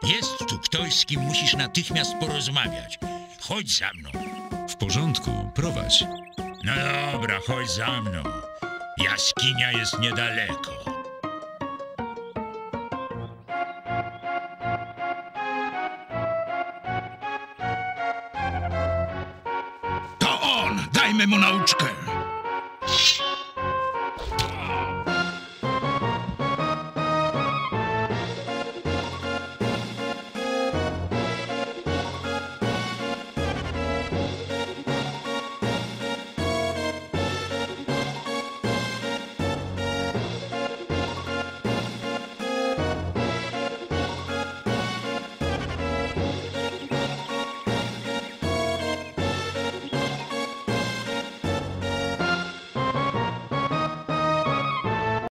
Jest tu ktoś, z kim musisz natychmiast porozmawiać. Chodź za mną. W porządku, prowadź. No dobra, chodź za mną. Jaskinia jest niedaleko. To on! Dajmy mu nauczkę!